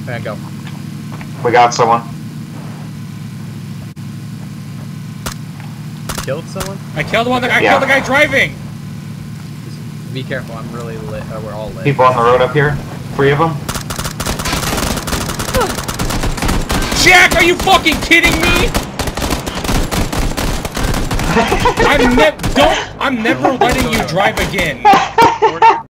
Alright, go. We got someone. Killed someone? I killed one. I killed the guy driving. Just be careful. I'm really lit. We're all lit. People on the road up here. 3 of them. Jack, are you fucking kidding me? I'm never letting you drive again.